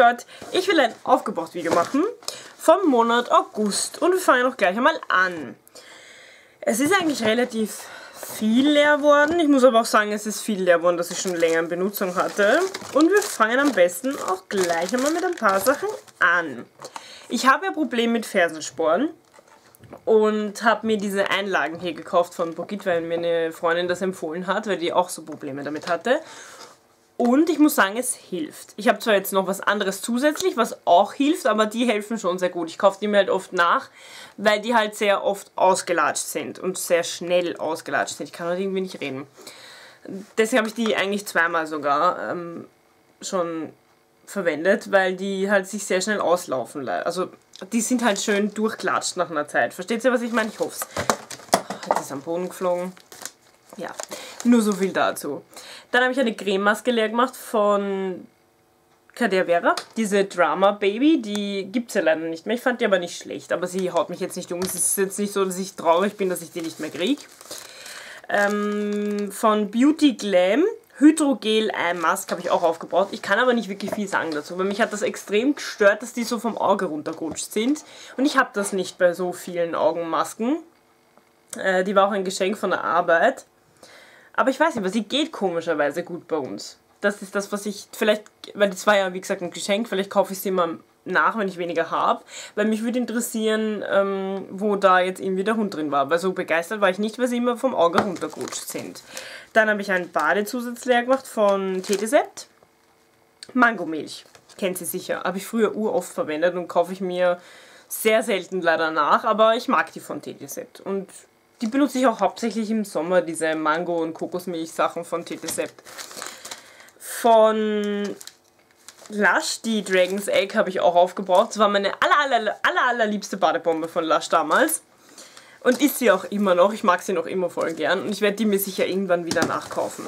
Gott, ich will ein Aufgebraucht-Video machen vom Monat August und wir fangen auch gleich einmal an. Es ist eigentlich relativ viel leer worden, ich muss aber auch sagen, es ist viel leer worden, dass ich schon länger in Benutzung hatte. Und wir fangen am besten auch gleich einmal mit ein paar Sachen an. Ich habe ja Probleme mit Fersensporen und habe mir diese Einlagen hier gekauft von Brigitte, weil mir eine Freundin das empfohlen hat, weil die auch so Probleme damit hatte. Und ich muss sagen, es hilft. Ich habe zwar jetzt noch was anderes zusätzlich, was auch hilft, aber die helfen schon sehr gut. Ich kaufe die mir halt oft nach, weil die halt sehr oft ausgelatscht sind und sehr schnell ausgelatscht sind. Ich kann halt irgendwie nicht reden. Deswegen habe ich die eigentlich zweimal sogar schon verwendet, weil die halt sich sehr schnell auslaufen. Also die sind halt schön durchklatscht nach einer Zeit. Versteht ihr, was ich meine? Ich hoffe es. Jetzt ist am Boden geflogen. Ja, nur so viel dazu. Dann habe ich eine Crememaske leer gemacht von Cadea. Diese Drama Baby, die gibt es ja leider nicht mehr. Ich fand die aber nicht schlecht, aber sie haut mich jetzt nicht um. Es ist jetzt nicht so, dass ich traurig bin, dass ich die nicht mehr kriege. Von Beauty Glam Hydrogel Eye Mask habe ich auch aufgebraucht. Ich kann aber nicht wirklich viel sagen dazu, weil mich hat das extrem gestört, dass die so vom Auge runtergerutscht sind. Und ich habe das nicht bei so vielen Augenmasken. Die war auch ein Geschenk von der Arbeit. Aber ich weiß nicht, aber sie geht komischerweise gut bei uns. Das ist das, was ich vielleicht, weil das war ja wie gesagt ein Geschenk, vielleicht kaufe ich sie immer nach, wenn ich weniger habe. Weil mich würde interessieren, wo da jetzt irgendwie der Hund drin war. Weil so begeistert war ich nicht, weil sie immer vom Auge runtergerutscht sind. Dann habe ich einen Badezusatz leer gemacht von Tetesept. Mangomilch. Kennt sie sicher. Habe ich früher uroft verwendet und kaufe ich mir sehr selten leider nach. Aber ich mag die von Tetesept. Und die benutze ich auch hauptsächlich im Sommer, diese Mango- und Kokosmilch-Sachen von Tetesept. Von Lush, die Dragon's Egg, habe ich auch aufgebraucht. Das war meine allerliebste Badebombe von Lush damals. Und ist sie auch immer noch. Ich mag sie noch immer voll gern. Und ich werde die mir sicher irgendwann wieder nachkaufen.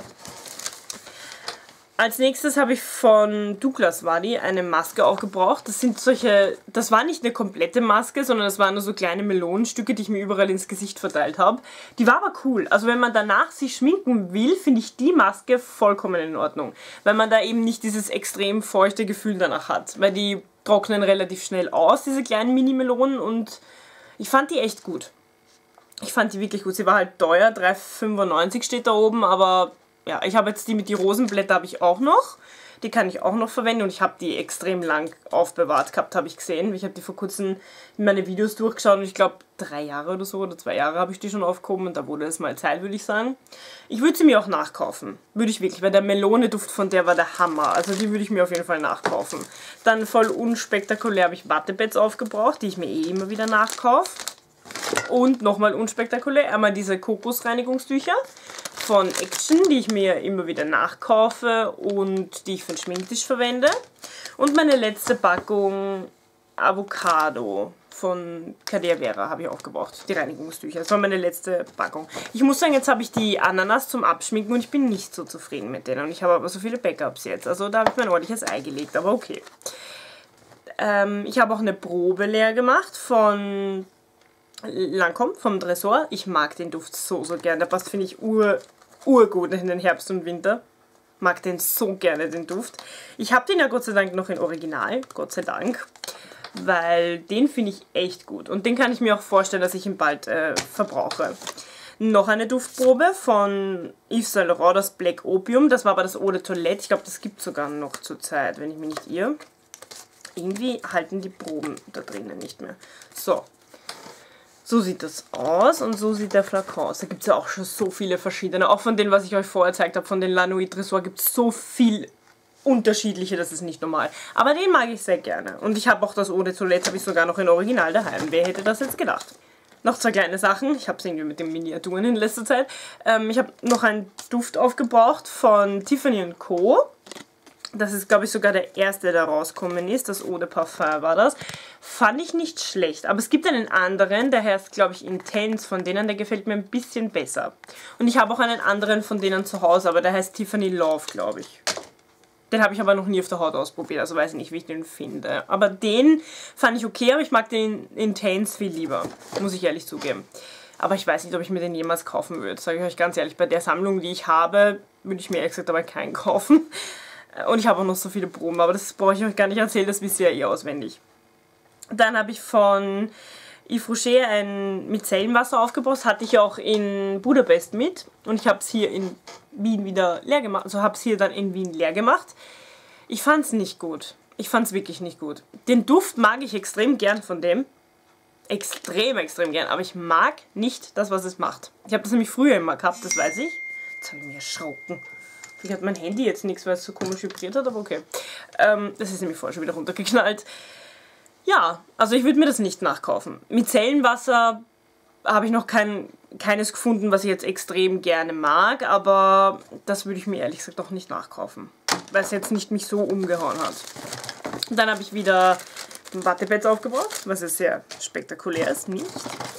Als nächstes habe ich von Douglas Wadi eine Maske auch gebraucht. Das sind solche, das war nicht eine komplette Maske, sondern das waren nur so kleine Melonenstücke, die ich mir überall ins Gesicht verteilt habe. Die war aber cool. Also wenn man danach sich schminken will, finde ich die Maske vollkommen in Ordnung. Weil man da eben nicht dieses extrem feuchte Gefühl danach hat. Weil die trocknen relativ schnell aus, diese kleinen Mini-Melonen. Und ich fand die echt gut. Ich fand die wirklich gut. Sie war halt teuer, 3,95 steht da oben, aber ja, ich habe jetzt die mit die Rosenblätter habe ich auch noch. Die kann ich auch noch verwenden und ich habe die extrem lang aufbewahrt gehabt, habe ich gesehen. Ich habe die vor kurzem in meine Videos durchgeschaut und ich glaube 3 Jahre oder so oder 2 Jahre habe ich die schon aufgehoben und da wurde es mal Zeit, würde ich sagen. Ich würde sie mir auch nachkaufen, würde ich wirklich, weil der Melone-Duft von der war der Hammer. Also die würde ich mir auf jeden Fall nachkaufen. Dann voll unspektakulär habe ich Wattepads aufgebraucht, die ich mir eh immer wieder nachkaufe. Und nochmal unspektakulär, einmal diese Kokosreinigungstücher von Action, die ich mir immer wieder nachkaufe und die ich für den Schminktisch verwende. Und meine letzte Packung Avocado von Cadea habe ich aufgebraucht, die Reinigungstücher. Das war meine letzte Packung. Ich muss sagen, jetzt habe ich die Ananas zum Abschminken und ich bin nicht so zufrieden mit denen. Und ich habe aber so viele Backups jetzt, also da habe ich mein ordentliches Ei gelegt, aber okay. Ich habe auch eine Probe leer gemacht von Lancôme, vom Tresor. Ich mag den Duft so gern. Der passt, finde ich, urgut in den Herbst und Winter. Mag den so gerne, den Duft. Ich habe den ja Gott sei Dank noch in Original, Gott sei Dank, weil den finde ich echt gut. Und den kann ich mir auch vorstellen, dass ich ihn bald verbrauche. Noch eine Duftprobe von Yves Saint Laurent, das Black Opium. Das war aber das Eau de Toilette. Ich glaube, das gibt es sogar noch zur Zeit, wenn ich mich nicht irre. Irgendwie halten die Proben da drinnen nicht mehr. So sieht das aus und so sieht der Flakon aus. Da gibt es ja auch schon so viele verschiedene. Auch von denen, was ich euch vorher gezeigt habe, von den La Nuit Tresor gibt es so viel unterschiedliche, das ist nicht normal. Aber den mag ich sehr gerne. Und ich habe auch das Eau de Toilette, habe ich sogar noch in Original daheim. Wer hätte das jetzt gedacht? Noch 2 kleine Sachen. Ich habe es irgendwie mit den Miniaturen in letzter Zeit. Ich habe noch einen Duft aufgebraucht von Tiffany & Co. Das ist, glaube ich, sogar der erste, der rausgekommen ist. Das Eau de Parfum war das. Fand ich nicht schlecht. Aber es gibt einen anderen, der heißt, glaube ich, Intense von denen. Der gefällt mir ein bisschen besser. Und ich habe auch einen anderen von denen zu Hause, aber der heißt Tiffany Love, glaube ich. Den habe ich aber noch nie auf der Haut ausprobiert, also weiß ich nicht, wie ich den finde. Aber den fand ich okay, aber ich mag den Intense viel lieber. Muss ich ehrlich zugeben. Aber ich weiß nicht, ob ich mir den jemals kaufen würde. Sage ich euch ganz ehrlich, bei der Sammlung, die ich habe, würde ich mir ehrlich gesagt aber keinen kaufen. Und ich habe auch noch so viele Proben, aber das brauche ich euch gar nicht erzählen, das wisst ihr ja eh auswendig. Dann habe ich von Yves Rocher ein Micellenwasser aufgebraucht. Das hatte ich auch in Budapest mit. Und ich habe es hier in Wien wieder leer gemacht. Also habe es hier dann in Wien leer gemacht. Ich fand es nicht gut. Ich fand es wirklich nicht gut. Den Duft mag ich extrem gern von dem. Extrem, extrem gern. Aber ich mag nicht das, was es macht. Ich habe das nämlich früher immer gehabt, das weiß ich. Jetzt habe ich mich erschrocken. Wie hat mein Handy jetzt nichts, weil es so komisch vibriert hat, aber okay. Das ist nämlich vorher schon wieder runtergeknallt. Ja, also ich würde mir das nicht nachkaufen. Micellenwasser habe ich noch keines gefunden, was ich jetzt extrem gerne mag, aber das würde ich mir ehrlich gesagt auch nicht nachkaufen, weil es jetzt nicht mich so umgehauen hat. Dann habe ich wieder Wattepads aufgebraucht, was ja sehr spektakulär ist, nicht?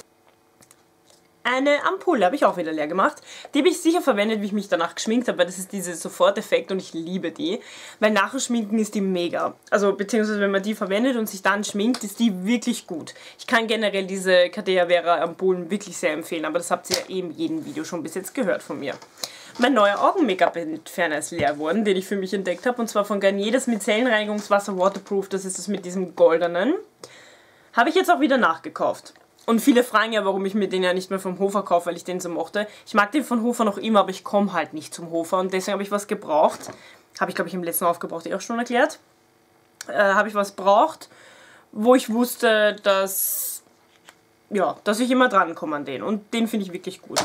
Eine Ampulle habe ich auch wieder leer gemacht. Die habe ich sicher verwendet, wie ich mich danach geschminkt habe, weil das ist dieser Soforteffekt und ich liebe die. Weil nachher schminken ist die mega. Also beziehungsweise wenn man die verwendet und sich dann schminkt, ist die wirklich gut. Ich kann generell diese Cadea Vera Ampullen wirklich sehr empfehlen, aber das habt ihr ja eben in jedem Video schon bis jetzt gehört von mir. Mein neuer Augen-Make-up-Entferner ist leer geworden, den ich für mich entdeckt habe, und zwar von Garnier, das Micellenreinigungswasser Waterproof, das ist das mit diesem goldenen. Habe ich jetzt auch wieder nachgekauft. Und viele fragen ja, warum ich mir den ja nicht mehr vom Hofer kaufe, weil ich den so mochte. Ich mag den von Hofer noch immer, aber ich komme halt nicht zum Hofer und deswegen habe ich was gebraucht. Habe ich, glaube ich, im letzten Aufgebraucht auch schon erklärt. Habe ich was gebraucht, wo ich wusste, dass ich immer drankomme an den. Und den finde ich wirklich gut.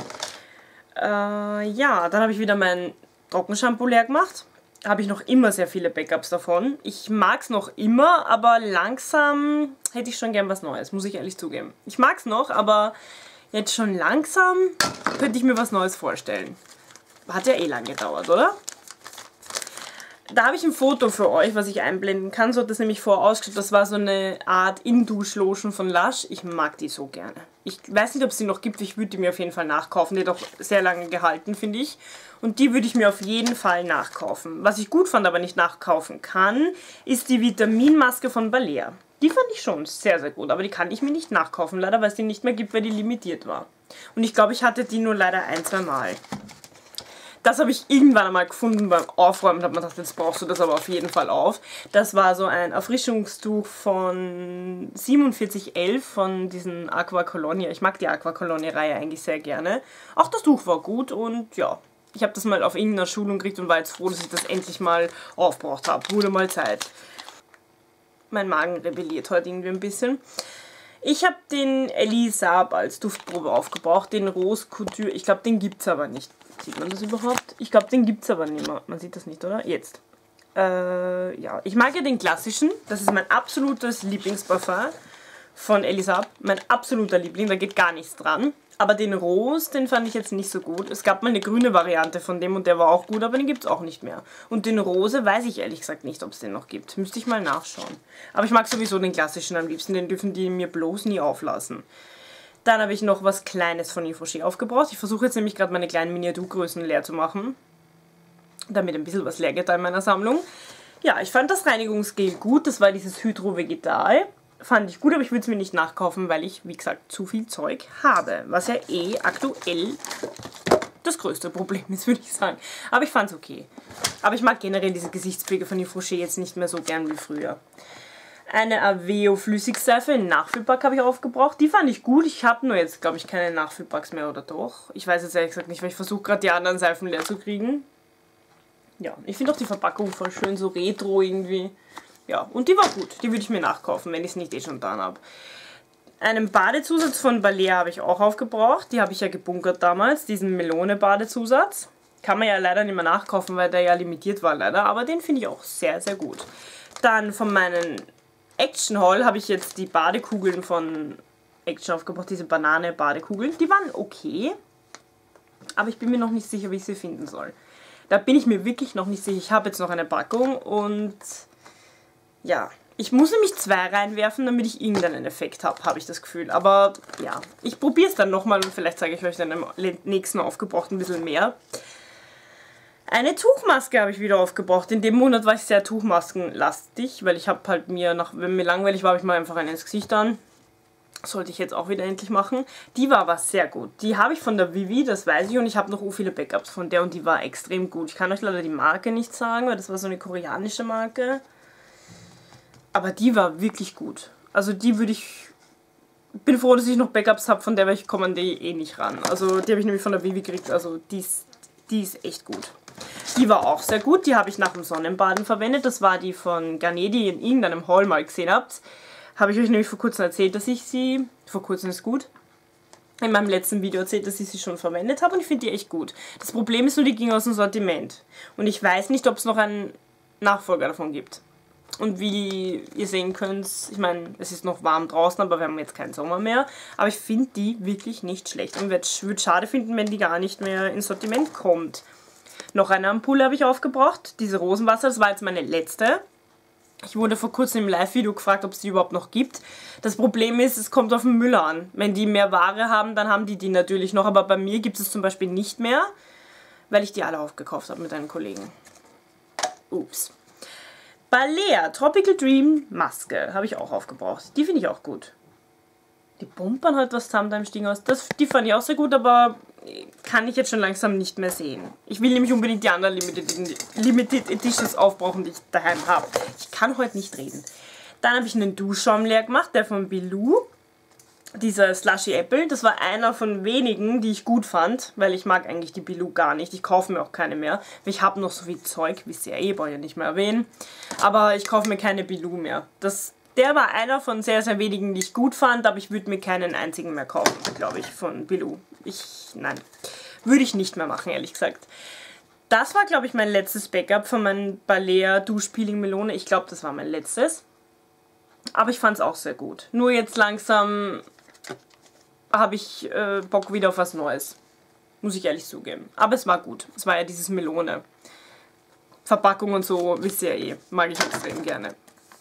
Ja, dann habe ich wieder mein Trockenshampoo leer gemacht. Habe ich noch immer sehr viele Backups davon. Ich mag es noch immer, aber langsam hätte ich schon gern was Neues, muss ich ehrlich zugeben. Ich mag es noch, aber jetzt schon langsam könnte ich mir was Neues vorstellen. Hat ja eh lang gedauert, oder? Da habe ich ein Foto für euch, was ich einblenden kann. So hat das nämlich vorausgeschaut. Das war so eine Art In-Dusch-Lotion von Lush. Ich mag die so gerne. Ich weiß nicht, ob es die noch gibt. Ich würde die mir auf jeden Fall nachkaufen. Die hat auch sehr lange gehalten, finde ich. Und die würde ich mir auf jeden Fall nachkaufen. Was ich gut fand, aber nicht nachkaufen kann, ist die Vitaminmaske von Balea. Die fand ich schon sehr, sehr gut. Aber die kann ich mir nicht nachkaufen, leider, weil es die nicht mehr gibt, weil die limitiert war. Und ich glaube, ich hatte die nur leider ein, zwei Mal. Das habe ich irgendwann einmal gefunden beim Aufräumen und habe mir gedacht, jetzt brauchst du das aber auf jeden Fall auf. Das war so ein Erfrischungstuch von 4711 von diesen Aqua Colonia. Ich mag die Aqua Colonia-Reihe eigentlich sehr gerne. Auch das Tuch war gut und ja, ich habe das mal auf irgendeiner Schulung gekriegt und war jetzt froh, dass ich das endlich mal aufgebraucht habe. Wurde mal Zeit. Mein Magen rebelliert heute irgendwie ein bisschen. Ich habe den Elisab als Duftprobe aufgebraucht, den Rose Couture. Ich glaube, den gibt es aber nicht. Sieht man das überhaupt? Ich glaube, den gibt es aber nicht mehr. Man sieht das nicht, oder? Jetzt. Ja, ich mag ja den klassischen. Das ist mein absolutes Lieblingsparfum von Elisab. Mein absoluter Liebling, da geht gar nichts dran. Aber den Rose, den fand ich jetzt nicht so gut. Es gab mal eine grüne Variante von dem und der war auch gut, aber den gibt es auch nicht mehr. Und den Rose weiß ich ehrlich gesagt nicht, ob es den noch gibt. Müsste ich mal nachschauen. Aber ich mag sowieso den klassischen am liebsten, den dürfen die mir bloß nie auflassen. Dann habe ich noch was Kleines von Yves Rocher aufgebraucht. Ich versuche jetzt nämlich gerade meine kleinen Miniaturgrößen leer zu machen, damit ein bisschen was leer geht in meiner Sammlung. Ja, ich fand das Reinigungsgel gut. Das war dieses Hydro Vegetal. Fand ich gut, aber ich würde es mir nicht nachkaufen, weil ich, wie gesagt, zu viel Zeug habe. Was ja eh aktuell das größte Problem ist, würde ich sagen. Aber ich fand es okay. Aber ich mag generell diese Gesichtspflege von Yves Rocher jetzt nicht mehr so gern wie früher. Eine Aveo Flüssigseife in Nachfüllpack habe ich aufgebraucht. Die fand ich gut. Ich habe nur jetzt, glaube ich, keine Nachfüllpacks mehr, oder doch? Ich weiß jetzt ehrlich gesagt nicht, weil ich versuche gerade die anderen Seifen leer zu kriegen. Ja, ich finde auch die Verpackung voll schön, so retro irgendwie. Ja, und die war gut. Die würde ich mir nachkaufen, wenn ich es nicht eh schon getan habe. Einen Badezusatz von Balea habe ich auch aufgebraucht. Die habe ich ja gebunkert damals, diesen Melone-Badezusatz. Kann man ja leider nicht mehr nachkaufen, weil der ja limitiert war leider. Aber den finde ich auch sehr, sehr gut. Dann von meinen Action Haul habe ich jetzt die Badekugeln von Action aufgebraucht. Diese Banane-Badekugeln. Die waren okay. Aber ich bin mir noch nicht sicher, wie ich sie finden soll. Da bin ich mir wirklich noch nicht sicher. Ich habe jetzt noch eine Packung und ja, ich muss nämlich 2 reinwerfen, damit ich irgendeinen Effekt habe ich das Gefühl. Aber ja, ich probiere es dann nochmal und vielleicht zeige ich euch dann im nächsten aufgebraucht ein bisschen mehr. Eine Tuchmaske habe ich wieder aufgebraucht. In dem Monat war ich sehr tuchmaskenlastig, weil ich habe halt wenn mir langweilig war, habe ich mal einfach eine ins Gesicht an. Sollte ich jetzt auch wieder endlich machen. Die war aber sehr gut. Die habe ich von der Vivi, das weiß ich. Und ich habe noch viele Backups von der und die war extrem gut. Ich kann euch leider die Marke nicht sagen, weil das war so eine koreanische Marke. Aber die war wirklich gut. Also die würde ich... Bin froh, dass ich noch Backups habe, von der ich komme an die eh nicht ran. Also die habe ich nämlich von der Vivi gekriegt. Also die ist echt gut. Die war auch sehr gut. Die habe ich nach dem Sonnenbaden verwendet. Das war die von Garnier, die ihr in irgendeinem Haul mal gesehen habt. Habe ich euch nämlich vor kurzem erzählt, dass ich sie... Vor kurzem ist gut. In meinem letzten Video erzählt, dass ich sie schon verwendet habe und ich finde die echt gut. Das Problem ist nur, die ging aus dem Sortiment. Und ich weiß nicht, ob es noch einen Nachfolger davon gibt. Und wie ihr sehen könnt, ich meine, es ist noch warm draußen, aber wir haben jetzt keinen Sommer mehr. Aber ich finde die wirklich nicht schlecht. Und würde es schade finden, wenn die gar nicht mehr ins Sortiment kommt. Noch eine Ampulle habe ich aufgebraucht. Diese Rosenwasser, das war jetzt meine letzte. Ich wurde vor kurzem im Live-Video gefragt, ob es die überhaupt noch gibt. Das Problem ist, es kommt auf den Müller an. Wenn die mehr Ware haben, dann haben die natürlich noch. Aber bei mir gibt es zum Beispiel nicht mehr, weil ich die alle aufgekauft habe mit einem Kollegen. Ups. Balea Tropical Dream Maske habe ich auch aufgebraucht. Die finde ich auch gut. Die Bumpern halt was zusammen da im Sting aus. Die fand ich auch sehr gut, aber kann ich jetzt schon langsam nicht mehr sehen. Ich will nämlich unbedingt die anderen Limited Editions aufbrauchen, die ich daheim habe. Ich kann heute nicht reden. Dann habe ich einen Duschschaum leer gemacht, der von Bilou. Dieser Slushy Apple. Das war einer von wenigen, die ich gut fand, weil ich mag eigentlich die Bilou gar nicht. Ich kaufe mir auch keine mehr. Ich habe noch so viel Zeug, wisst ihr, brauche ich ja nicht mehr erwähnen. Aber ich kaufe mir keine Bilou mehr. Der war einer von sehr, sehr wenigen, die ich gut fand, aber ich würde mir keinen einzigen mehr kaufen, glaube ich, von Bilou. Nein, würde ich nicht mehr machen, ehrlich gesagt. Das war, glaube ich, mein letztes Backup von meinem Balea Duschpeeling Melone. Ich glaube, das war mein letztes. Aber ich fand es auch sehr gut. Nur jetzt langsam habe ich Bock wieder auf was Neues. Muss ich ehrlich zugeben. Aber es war gut. Es war ja dieses Melone. Verpackung und so, wisst ihr ja eh. Mag ich extrem gerne.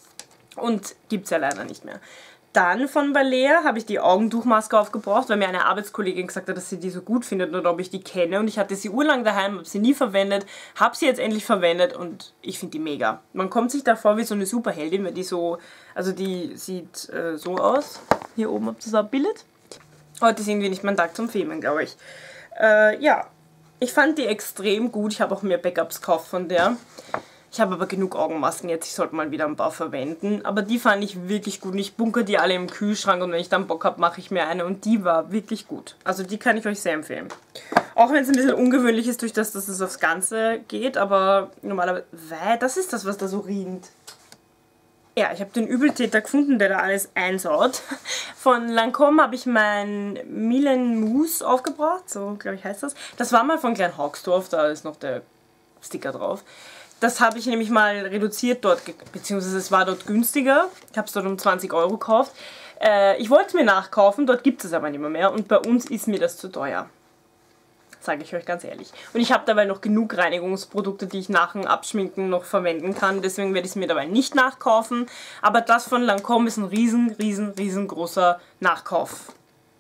Und gibt es ja leider nicht mehr. Dann von Balea habe ich die Augentuchmaske aufgebraucht, weil mir eine Arbeitskollegin gesagt hat, dass sie die so gut findet oder ob ich die kenne. Und ich hatte sie urlang daheim, habe sie nie verwendet, habe sie jetzt endlich verwendet und ich finde die mega. Man kommt sich da vor wie so eine Superheldin, weil die so, also die sieht so aus. Hier oben habt ihr das abgebildet. Heute ist irgendwie nicht mein Tag zum Filmen, glaube ich. Ja, ich fand die extrem gut. Ich habe auch mehr Backups gekauft von der. Ich habe aber genug Augenmasken jetzt, ich sollte mal wieder ein paar verwenden. Aber die fand ich wirklich gut und ich bunkere die alle im Kühlschrank und wenn ich dann Bock habe, mache ich mir eine und die war wirklich gut. Also die kann ich euch sehr empfehlen. Auch wenn es ein bisschen ungewöhnlich ist, durch das es aufs Ganze geht, aber normalerweise... Das ist das, was da so riecht. Ja, ich habe den Übeltäter gefunden, der da alles einsaut. Von Lancôme habe ich mein Milan Mousse aufgebracht, so glaube ich heißt das. Das war mal von Klein Haugsdorf, da ist noch der Sticker drauf. Das habe ich nämlich mal reduziert dort, beziehungsweise es war dort günstiger. Ich habe es dort um 20 € gekauft. Ich wollte es mir nachkaufen, dort gibt es aber nicht mehr und bei uns ist mir das zu teuer. Sage ich euch ganz ehrlich. Und ich habe dabei noch genug Reinigungsprodukte, die ich nach dem Abschminken noch verwenden kann. Deswegen werde ich es mir dabei nicht nachkaufen. Aber das von Lancôme ist ein riesengroßer Nachkauf.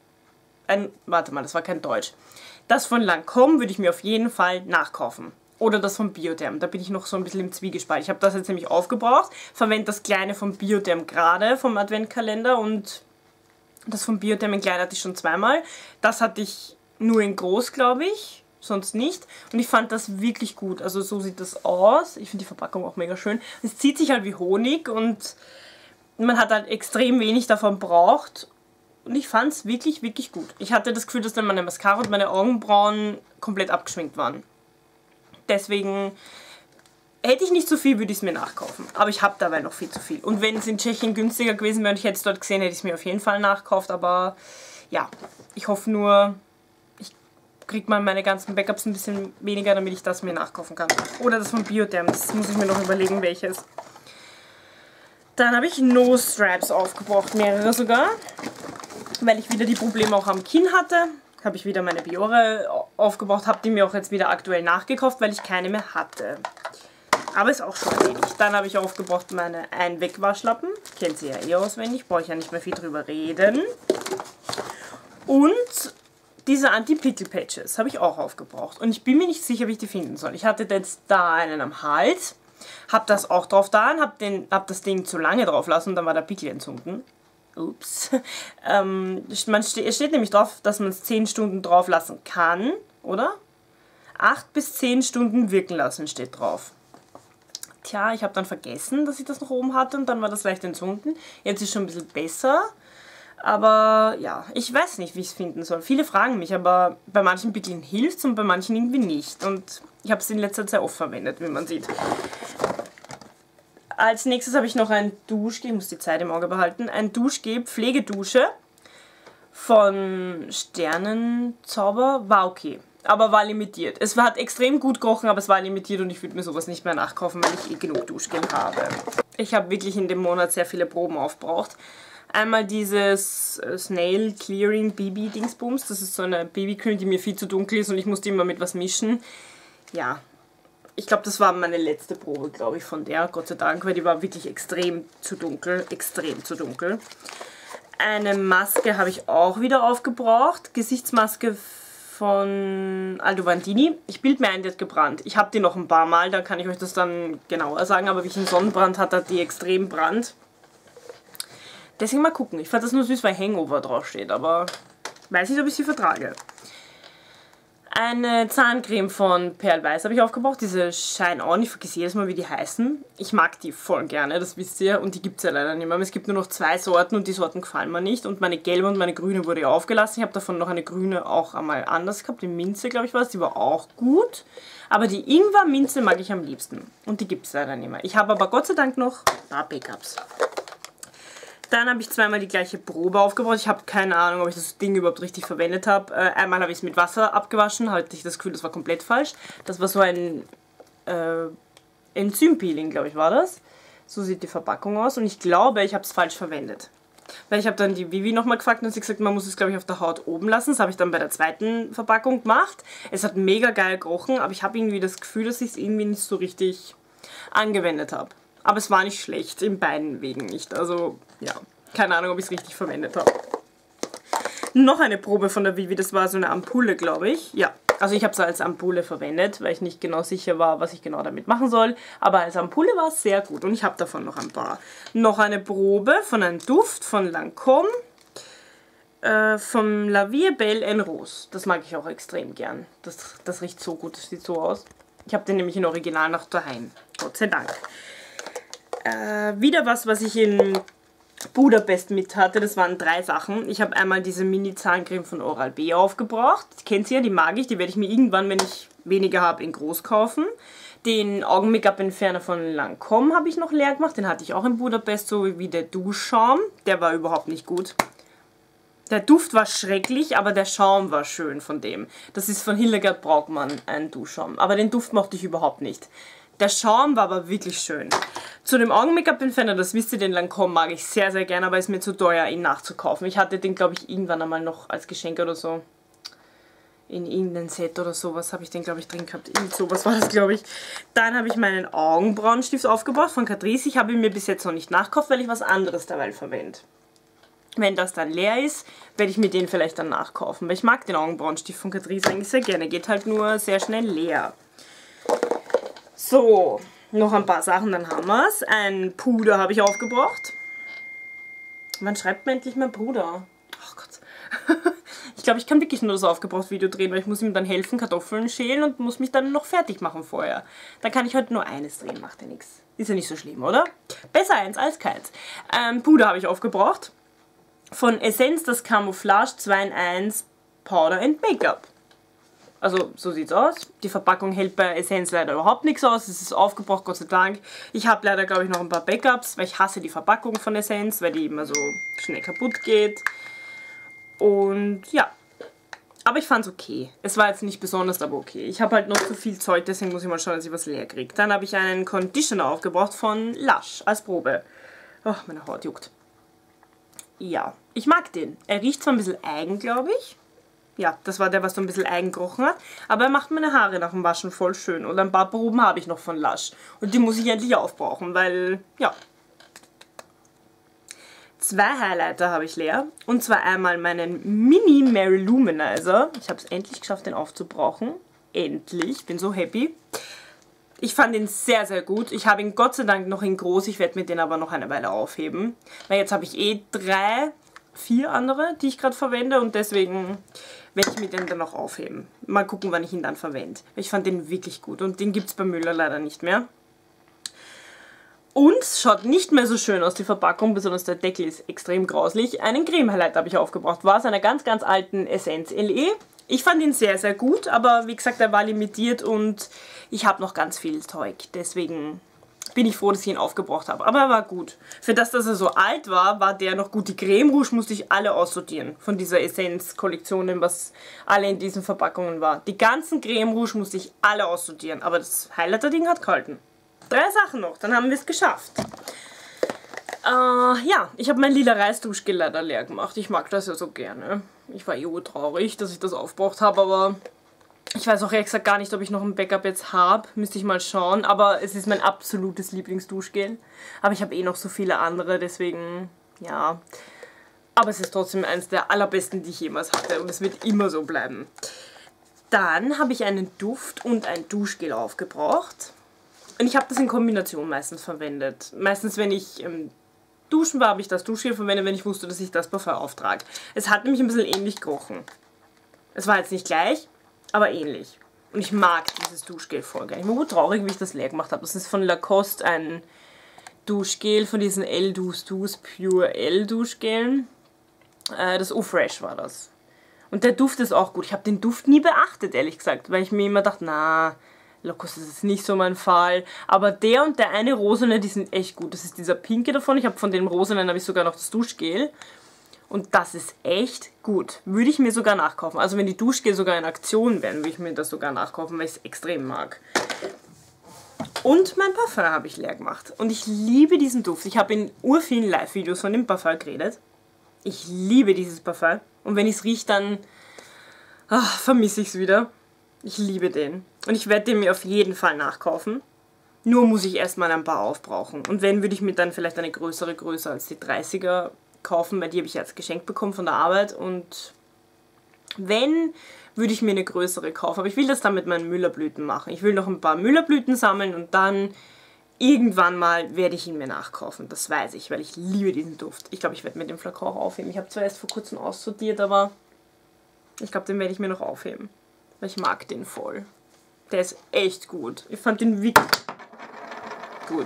Warte mal, das war kein Deutsch. Das von Lancôme würde ich mir auf jeden Fall nachkaufen. Oder das von Bioderm. Da bin ich noch so ein bisschen im Zwiegespalt. Ich habe das jetzt nämlich aufgebraucht. Verwende das kleine von Bioderm gerade vom Adventkalender. Und das von Bioderm in klein hatte ich schon zweimal. Das hatte ich nur in groß, glaube ich. Sonst nicht. Und ich fand das wirklich gut. Also so sieht das aus. Ich finde die Verpackung auch mega schön. Es zieht sich halt wie Honig und man hat halt extrem wenig davon braucht. Und ich fand es wirklich gut. Ich hatte das Gefühl, dass dann meine Mascara und meine Augenbrauen komplett abgeschminkt waren. Deswegen hätte ich nicht so viel, würde ich es mir nachkaufen. Aber ich habe dabei noch viel zu viel. Und wenn es in Tschechien günstiger gewesen wäre und ich hätte es dort gesehen, hätte ich es mir auf jeden Fall nachkauft. Aber ja, ich hoffe nur, ich kriege mal meine ganzen Backups ein bisschen weniger, damit ich das mir nachkaufen kann. Oder das von Bioderm, das muss ich mir noch überlegen, welches. Dann habe ich Nose Straps aufgebraucht, mehrere sogar. Weil ich wieder die Probleme auch am Kinn hatte. Habe ich wieder meine Biore aufgebraucht, habe die mir auch jetzt wieder aktuell nachgekauft, weil ich keine mehr hatte. Aber ist auch schon erledigt. Dann habe ich aufgebraucht meine Einwegwaschlappen. Kennt sie ja eh auswendig, brauche ich ja nicht mehr viel drüber reden. Und diese Anti-Pickel-Patches habe ich auch aufgebraucht. Und ich bin mir nicht sicher, wie ich die finden soll. Ich hatte jetzt da einen am Hals, habe das auch drauf da, habe das Ding zu lange drauf lassen und dann war der Pickel entzünden. Ups. Es steht nämlich drauf, dass man es 10 Stunden drauf lassen kann, oder? 8 bis 10 Stunden wirken lassen steht drauf. Tja, ich habe dann vergessen, dass ich das noch oben hatte und dann war das leicht entzünden. Jetzt ist es schon ein bisschen besser. Aber ja, ich weiß nicht, wie ich es finden soll. Viele fragen mich, aber bei manchen Pickeln hilft es und bei manchen irgendwie nicht. Und ich habe es in letzter Zeit oft verwendet, wie man sieht. Als nächstes habe ich noch ein Duschgel, ich muss die Zeit im Auge behalten, ein Duschgel, Pflegedusche von Sternenzauber, war okay, aber war limitiert. Es hat extrem gut gerochen, aber es war limitiert und ich würde mir sowas nicht mehr nachkaufen, weil ich eh genug Duschgel habe. Ich habe wirklich in dem Monat sehr viele Proben aufgebraucht. Einmal dieses Snail Clearing BB Dingsbums, das ist so eine BB-Creme, die mir viel zu dunkel ist und ich musste immer mit was mischen. Ja. Ich glaube, das war meine letzte Probe, glaube ich, von der, Gott sei Dank, weil die war wirklich extrem zu dunkel, extrem zu dunkel. Eine Maske habe ich auch wieder aufgebraucht, Gesichtsmaske von Aldo Vandini. Ich bilde mir ein, die hat gebrannt. Ich habe die noch ein paar Mal, da kann ich euch das dann genauer sagen, aber wie ich einen Sonnenbrand hatte, hat die extrem brannt. Deswegen mal gucken. Ich fand das nur süß, weil Hangover draufsteht, aber weiß nicht, ob ich sie vertrage. Eine Zahncreme von Perlweiß habe ich aufgebraucht. Diese Shine On, ich vergesse jedes Mal, wie die heißen. Ich mag die voll gerne, das wisst ihr. Und die gibt es ja leider nicht mehr. Es gibt nur noch 2 Sorten und die Sorten gefallen mir nicht. Und meine gelbe und meine grüne wurde ja aufgelassen. Ich habe davon noch eine grüne auch einmal anders gehabt. Die Minze, glaube ich, war es. Die war auch gut. Aber die Ingwer-Minze mag ich am liebsten. Und die gibt es leider nicht mehr. Ich habe aber Gott sei Dank noch ein paar Backups. Dann habe ich zweimal die gleiche Probe aufgebraucht. Ich habe keine Ahnung, ob ich das Ding überhaupt richtig verwendet habe. Einmal habe ich es mit Wasser abgewaschen, hatte ich das Gefühl, das war komplett falsch. Das war so ein Enzympeeling, glaube ich, war das. So sieht die Verpackung aus und ich glaube, ich habe es falsch verwendet. Weil ich habe dann die Vivi nochmal gefragt und sie hat gesagt, man muss es, glaube ich, auf der Haut oben lassen. Das habe ich dann bei der zweiten Verpackung gemacht. Es hat mega geil gerochen, aber ich habe irgendwie das Gefühl, dass ich es irgendwie nicht so richtig angewendet habe. Aber es war nicht schlecht, in beiden Wegen nicht. Also, ja, keine Ahnung, ob ich es richtig verwendet habe. Noch eine Probe von der Vivi, das war so eine Ampulle, glaube ich. Ja, also ich habe es als Ampulle verwendet, weil ich nicht genau sicher war, was ich genau damit machen soll. Aber als Ampulle war es sehr gut und ich habe davon noch ein paar. Noch eine Probe von einem Duft von Lancôme. Vom La Vie Belle en Rose. Das mag ich auch extrem gern. Das riecht so gut, das sieht so aus. Ich habe den nämlich in Original nach daheim. Gott sei Dank. Wieder was ich in Budapest mit hatte, das waren 3 Sachen. Ich habe einmal diese Mini-Zahncreme von Oral-B aufgebraucht. Die kennt ihr ja, die mag ich. Die werde ich mir irgendwann, wenn ich weniger habe, in groß kaufen. Den Augen-Make-up-Entferner von Lancôme habe ich noch leer gemacht. Den hatte ich auch in Budapest, so wie der Duschschaum. Der war überhaupt nicht gut. Der Duft war schrecklich, aber der Schaum war schön von dem. Das ist von Hildegard Braukmann, ein Duschschaum. Aber den Duft mochte ich überhaupt nicht. Der Schaum war aber wirklich schön. Zu dem Augen-Make-up-Entferner, das wisst ihr, den Lancôme mag ich sehr, sehr gerne, aber ist mir zu teuer, ihn nachzukaufen. Ich hatte den, glaube ich, irgendwann einmal noch als Geschenk oder so. In irgendeinem Set oder sowas habe ich den, glaube ich, drin gehabt. Irgend sowas war das, glaube ich. Dann habe ich meinen Augenbrauenstift aufgebaut von Catrice. Ich habe ihn mir bis jetzt noch nicht nachgekauft, weil ich was anderes dabei verwende. Wenn das dann leer ist, werde ich mir den vielleicht dann nachkaufen. Weil ich mag den Augenbrauenstift von Catrice eigentlich sehr gerne. Geht halt nur sehr schnell leer. So, noch ein paar Sachen, dann haben wir es. Ein Puder habe ich aufgebraucht. Wann schreibt man endlich mein Bruder? Ach Gott. Ich glaube, ich kann wirklich nur das Aufgebraucht-Video drehen, weil ich muss ihm dann helfen, Kartoffeln schälen und muss mich dann noch fertig machen vorher. Dann kann ich heute nur eines drehen, macht ja nichts. Ist ja nicht so schlimm, oder? Besser eins als keins. Puder habe ich aufgebraucht. Von Essence das Camouflage 2 in 1 Powder and Make-up. Also, so sieht's aus. Die Verpackung hält bei Essence leider überhaupt nichts aus. Es ist aufgebraucht, Gott sei Dank. Ich habe leider, glaube ich, noch ein paar Backups, weil ich hasse die Verpackung von Essence, weil die immer so schnell kaputt geht. Und ja. Aber ich fand's okay. Es war jetzt nicht besonders, aber okay. Ich habe halt noch zu viel Zeug, deswegen muss ich mal schauen, dass ich was leer kriege. Dann habe ich einen Conditioner aufgebraucht von Lush als Probe. Oh, meine Haut juckt. Ja, ich mag den. Er riecht zwar ein bisschen eigen, glaube ich. Ja, das war der, was so ein bisschen eigen gerochen hat. Aber er macht meine Haare nach dem Waschen voll schön. Und ein paar Proben habe ich noch von Lush. Und die muss ich endlich aufbrauchen, weil, ja. 2 Highlighter habe ich leer. Und zwar einmal meinen Mini Mary Luminizer. Ich habe es endlich geschafft, den aufzubrauchen. Endlich. Bin so happy. Ich fand ihn sehr, sehr gut. Ich habe ihn Gott sei Dank noch in groß. Ich werde mir den aber noch eine Weile aufheben. Weil jetzt habe ich eh 4 andere, die ich gerade verwende. Und deswegen werde ich mir den dann noch aufheben. Mal gucken, wann ich ihn dann verwende. Ich fand den wirklich gut. Und den gibt es bei Müller leider nicht mehr. Und es schaut nicht mehr so schön aus, die Verpackung. Besonders der Deckel ist extrem grauslich. Einen Creme-Highlight habe ich aufgebraucht. War aus einer ganz, ganz alten Essence LE. Ich fand ihn sehr, sehr gut, aber wie gesagt, er war limitiert und ich habe noch ganz viel Zeug. Deswegen bin ich froh, dass ich ihn aufgebraucht habe. Aber er war gut. Für das, dass er so alt war, war der noch gut. Die Creme Rouge musste ich alle aussortieren von dieser Essence-Kollektion, was alle in diesen Verpackungen war. Die ganzen Creme Rouge musste ich alle aussortieren, aber das Highlighter-Ding hat gehalten. 3 Sachen noch, dann haben wir es geschafft. Ja, ich habe mein lila Reisduschgel leider leer gemacht. Ich mag das ja so gerne. Ich war traurig, dass ich das aufgebraucht habe, aber ich weiß auch ehrlich gesagt gar nicht, ob ich noch ein Backup jetzt habe. Müsste ich mal schauen, aber es ist mein absolutes Lieblingsduschgel. Aber ich habe eh noch so viele andere, deswegen, ja. Aber es ist trotzdem eines der allerbesten, die ich jemals hatte und es wird immer so bleiben. Dann habe ich einen Duft und ein Duschgel aufgebraucht. Und ich habe das in Kombination meistens verwendet. Meistens, wenn ich duschen war, habe ich das Duschgel verwendet, wenn ich wusste, dass ich das Parfum auftrage. Es hat nämlich ein bisschen ähnlich gerochen. Es war jetzt nicht gleich, aber ähnlich. Und ich mag dieses Duschgel voll gerne. Ich war gut traurig, wie ich das leer gemacht habe. Das ist von Lacoste ein Duschgel von diesen L-Dus Pure L-Duschgelen. Das O-Fresh war das. Und der Duft ist auch gut. Ich habe den Duft nie beachtet, ehrlich gesagt, weil ich mir immer dachte, na, Lacoste ist jetzt nicht so mein Fall. Aber der und der eine rosane, die sind echt gut. Das ist dieser pinke davon. Ich habe von dem rosanen habe ich sogar noch das Duschgel. Und das ist echt gut. Würde ich mir sogar nachkaufen. Also wenn die Duschgel sogar in Aktion wären, würde ich mir das sogar nachkaufen, weil ich es extrem mag. Und mein Parfum habe ich leer gemacht. Und ich liebe diesen Duft. Ich habe in urvielen Live-Videos von dem Parfum geredet. Ich liebe dieses Parfum. Und wenn ich es rieche, dann vermisse ich es wieder. Ich liebe den. Und ich werde den mir auf jeden Fall nachkaufen. Nur muss ich erstmal ein paar aufbrauchen. Und wenn, würde ich mir dann vielleicht eine größere Größe als die 30er kaufen, weil die habe ich jetzt geschenkt bekommen von der Arbeit. Und wenn, würde ich mir eine größere kaufen. Aber ich will das dann mit meinen Müllerblüten machen. Ich will noch ein paar Müllerblüten sammeln und dann irgendwann mal werde ich ihn mir nachkaufen. Das weiß ich, weil ich liebe diesen Duft. Ich glaube, ich werde mir den Flakon auch aufheben. Ich habe zwar erst vor kurzem aussortiert, aber ich glaube, den werde ich mir noch aufheben. Weil ich mag den voll. Der ist echt gut. Ich fand den wirklich gut.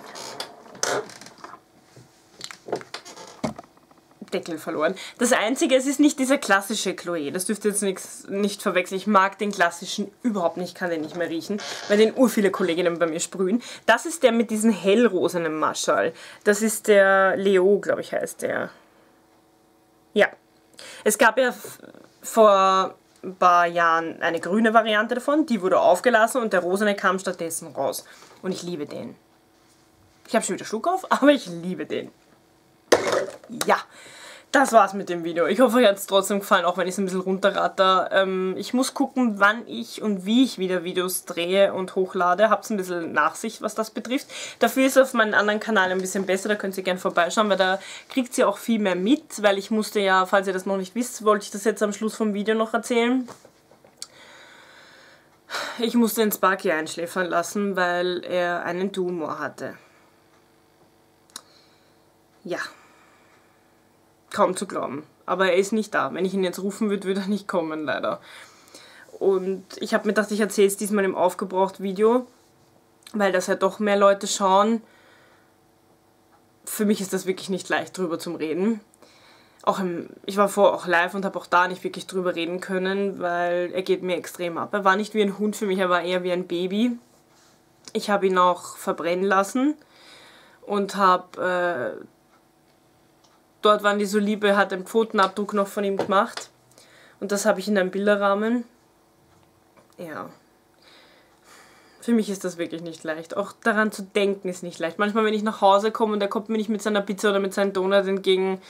Deckel verloren. Das Einzige, es ist nicht dieser klassische Chloé. Das dürft ihr jetzt nicht verwechseln. Ich mag den klassischen überhaupt nicht, kann den nicht mehr riechen, weil den viele Kolleginnen bei mir sprühen. Das ist der mit diesem hellrosanen Maschall. Das ist der Leo, glaube ich, heißt der. Ja. Es gab ja vor ein paar Jahren eine grüne Variante davon. Die wurde aufgelassen und der rosane kam stattdessen raus. Und ich liebe den. Ich habe schon wieder Schluck auf, aber ich liebe den. Ja, das war's mit dem Video. Ich hoffe, euch hat es trotzdem gefallen, auch wenn ich es ein bisschen runterratter. Ich muss gucken, wann ich und wie ich wieder Videos drehe und hochlade. Hab's ein bisschen Nachsicht, was das betrifft. Dafür ist es auf meinem anderen Kanal ein bisschen besser, da könnt ihr gerne vorbeischauen, weil da kriegt ihr auch viel mehr mit, weil ich musste ja, falls ihr das noch nicht wisst, wollte ich das jetzt am Schluss vom Video noch erzählen. Ich musste den Sparky einschläfern lassen, weil er einen Tumor hatte. Ja. Kaum zu glauben. Aber er ist nicht da. Wenn ich ihn jetzt rufen würde, würde er nicht kommen, leider. Und ich habe mir gedacht, ich erzähle es diesmal im Aufgebraucht-Video, weil das ja doch mehr Leute schauen. Für mich ist das wirklich nicht leicht, drüber zu reden. Ich war vorher auch live und habe auch da nicht wirklich drüber reden können, weil er geht mir extrem ab. Er war nicht wie ein Hund für mich, er war eher wie ein Baby. Ich habe ihn auch verbrennen lassen und habe... Dort waren die so lieb, er hat einen Pfotenabdruck noch von ihm gemacht. Und das habe ich in einem Bilderrahmen. Ja. Für mich ist das wirklich nicht leicht. Auch daran zu denken ist nicht leicht. Manchmal, wenn ich nach Hause komme und er kommt mir nicht mit seiner Pizza oder mit seinem Donut entgegen,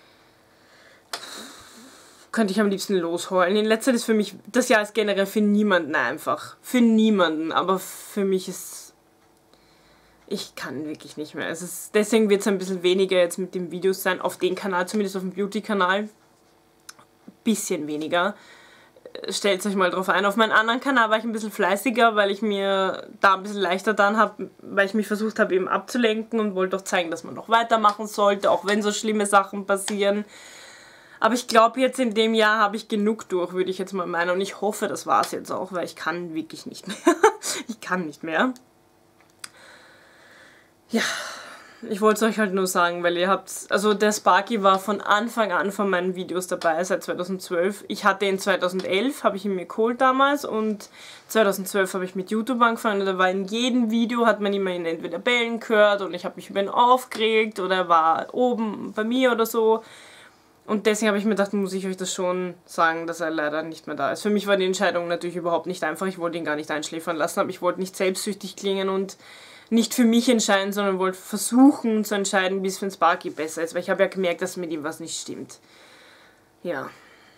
könnte ich am liebsten losheulen. In letzter Zeit ist für mich, das Jahr ist generell für niemanden einfach. Für niemanden. Aber für mich ist... Ich kann wirklich nicht mehr. Deswegen wird es ein bisschen weniger jetzt mit den Videos sein. Auf dem Kanal, zumindest auf dem Beauty-Kanal. Bisschen weniger. stellt euch mal drauf ein. Auf meinem anderen Kanal war ich ein bisschen fleißiger, weil ich mir da ein bisschen leichter dann habe, weil ich mich versucht habe eben abzulenken und wollte auch zeigen, dass man noch weitermachen sollte, auch wenn so schlimme Sachen passieren. Aber ich glaube, jetzt in dem Jahr habe ich genug durch, würde ich jetzt mal meinen. Und ich hoffe, das war es jetzt auch, weil ich kann wirklich nicht mehr. Ich kann nicht mehr. Ja, ich wollte es euch halt nur sagen, weil ihr habt... Also der Sparky war von Anfang an von meinen Videos dabei, seit 2012. Ich hatte ihn 2011, habe ich ihn mir geholt damals. Und 2012 habe ich mit YouTube angefangen. Und da war in jedem Video, hat man immer ihn entweder bellen gehört und ich habe mich über ihn aufgeregt oder er war oben bei mir oder so. Und deswegen habe ich mir gedacht, muss ich euch das schon sagen, dass er leider nicht mehr da ist. Für mich war die Entscheidung natürlich überhaupt nicht einfach. Ich wollte ihn gar nicht einschläfern lassen, aber ich wollte nicht selbstsüchtig klingen und nicht für mich entscheiden, sondern wollte versuchen zu entscheiden, wie es für den Sparky besser ist. Weil ich habe ja gemerkt, dass mit ihm was nicht stimmt. Ja.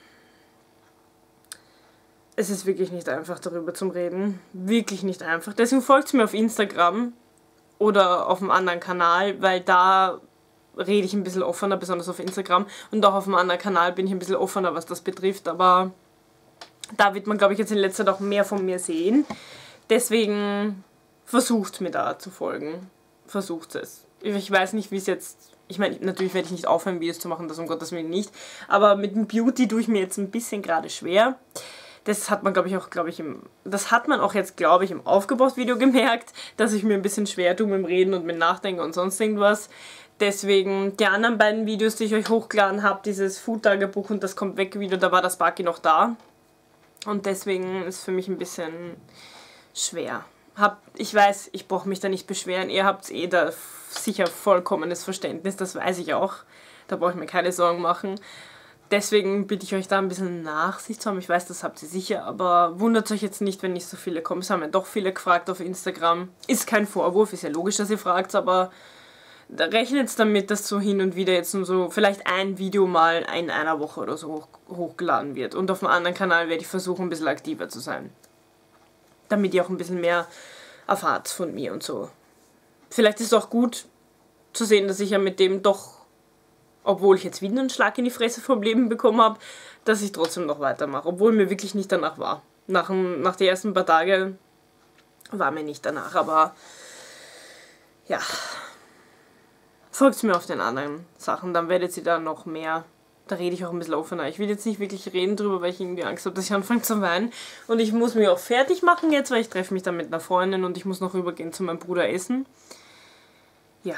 Es ist wirklich nicht einfach, darüber zu reden. Wirklich nicht einfach. Deswegen folgt mir auf Instagram oder auf einem anderen Kanal, weil da rede ich ein bisschen offener, besonders auf Instagram. Und auch auf einem anderen Kanal bin ich ein bisschen offener, was das betrifft. Aber da wird man, glaube ich, jetzt in letzter Zeit auch mehr von mir sehen. Deswegen versucht mir da zu folgen. Versucht es. Ich weiß nicht, wie es jetzt... Ich meine, natürlich werde ich nicht aufhören, Videos zu machen, das um Gottes Willen nicht. Aber mit dem Beauty tue ich mir jetzt ein bisschen gerade schwer. Das hat man, das hat man auch jetzt, glaube ich, im Aufgebaut-Video gemerkt, dass ich mir ein bisschen schwer tue mit dem Reden und mit Nachdenken und sonst irgendwas. Deswegen, die anderen beiden Videos, die ich euch hochgeladen habe, dieses Food-Tagebuch und das kommt weg Video, da war das Sparky noch da. Und deswegen ist für mich ein bisschen schwer. Ich weiß, ich brauche mich da nicht beschweren, ihr habt eh da sicher vollkommenes Verständnis, das weiß ich auch. Da brauche ich mir keine Sorgen machen. Deswegen bitte ich euch da ein bisschen Nachsicht zu haben. Ich weiß, das habt ihr sicher, aber wundert euch jetzt nicht, wenn nicht so viele kommen. Es haben ja doch viele gefragt auf Instagram. Ist kein Vorwurf, ist ja logisch, dass ihr fragt, aber da rechnet es damit, dass so hin und wieder jetzt nur so vielleicht ein Video mal in einer Woche oder so hochgeladen wird. Und auf dem anderen Kanal werde ich versuchen, ein bisschen aktiver zu sein. Damit ihr auch ein bisschen mehr erfahrt von mir und so. Vielleicht ist es auch gut zu sehen, dass ich ja mit dem doch, obwohl ich jetzt wieder einen Schlag in die Fresse vom Leben bekommen habe, dass ich trotzdem noch weitermache. Obwohl mir wirklich nicht danach war. Nach den ersten paar Tagen war mir nicht danach, aber ja. Folgt mir auf den anderen Sachen, dann werdet ihr da noch mehr, da rede ich auch ein bisschen offener. Ich will jetzt nicht wirklich reden drüber, weil ich irgendwie Angst habe, dass ich anfange zu weinen. Und ich muss mich auch fertig machen jetzt, weil ich treffe mich dann mit einer Freundin und ich muss noch rübergehen zu meinem Bruder essen. Ja.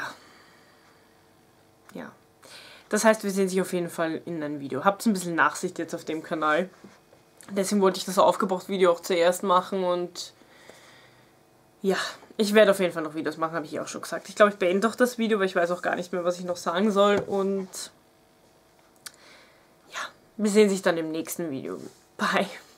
Ja. Das heißt, wir sehen sich auf jeden Fall in einem Video. Habt ein bisschen Nachsicht jetzt auf dem Kanal. Deswegen wollte ich das Aufgebraucht-Video auch zuerst machen und ja, ich werde auf jeden Fall noch Videos machen, habe ich auch schon gesagt. Ich glaube, ich beende doch das Video, weil ich weiß auch gar nicht mehr, was ich noch sagen soll. Und ja, wir sehen sich dann im nächsten Video. Bye.